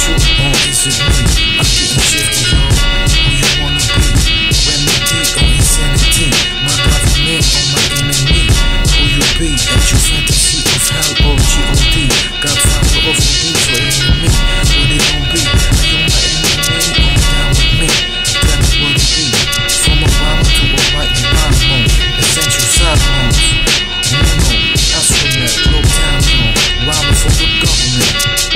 you or is it me? I'm getting shifty, yo. Who you wanna be? Remedy or insanity? My government or my enemy? Who you be? At your fantasy of hell or G.O.D. Godfather of the beats or enemy? What it gon' be? Are you my enemy or down with me? Tell me what it be. From a rhyme to a writing rhyme mode. Essential side homes. Mono, astronaut, low town zone. Rhyming for the government.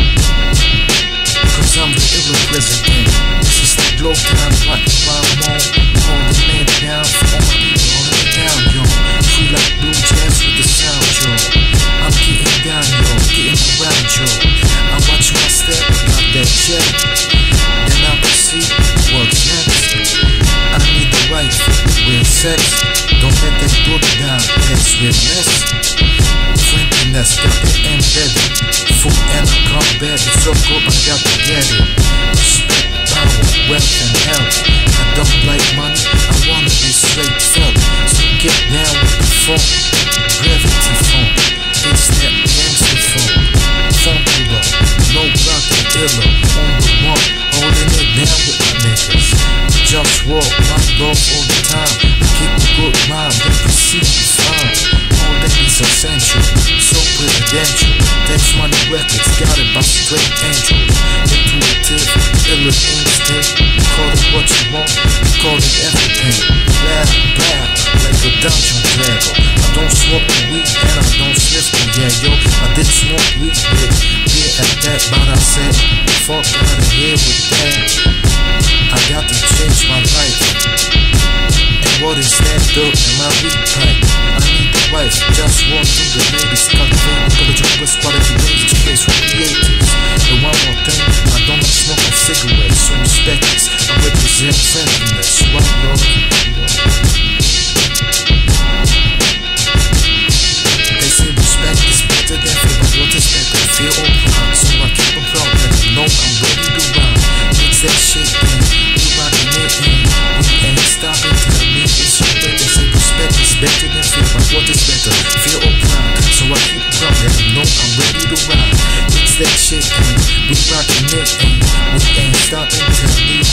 Cause I'm the ill president. This is the glow time, writing rhyme mode. Hold the man down for all my people holding it down, yo. Free like blue jazz with the sound, yo. I'm getting down, yo, getting around, yo. I watch my step, got that check. Then I proceed, what's next? I need the wife, real sex. Don't let that book down, that's real mess. Friendliness, got it embedded. Food and a combat, it's so good, I got to get it. Respect, power, wealth and health. I don't like money, I wanna be straight felt. So get down with the phone, gravity phone. It's that gangster phone, formula, no block and illa. On the one, holding it down with my niggas. Just walk my dog all the time. I keep a good mind, then proceed to find. All that is essential, so presidential. Text money records, got it by straight angel. Intuitive, illa instinct. Call it what you want, call it everything. Blah, blah, like a dungeon dragon. I don't smoke the weed and I don't sniff the yeah, yo. I did smoke weed, yeah, at that, but I said, fuck out of here with that. I got to change my life. And what is that dirt in my weed pipe? I need the wife, just walk through the ladies, cultivate, college of west quality ladies, place with creatives. And one more thing, I don't like smoking cigarettes, so respect this. I represent friendliness, right, Lord? They say respect is better than fear, but what is better? Fear or pride? So I keep them proud, and I know I'm ready to rhyme. It's that shit, man. We rockin' it, man. We ain't stopping till me it's your way. They say respect is better than fear, but what is better? Fear or pride? So I keep them proud, and I know I'm ready to rhyme. It's that shit, man. We rockin' it, man. We ain't stopping till me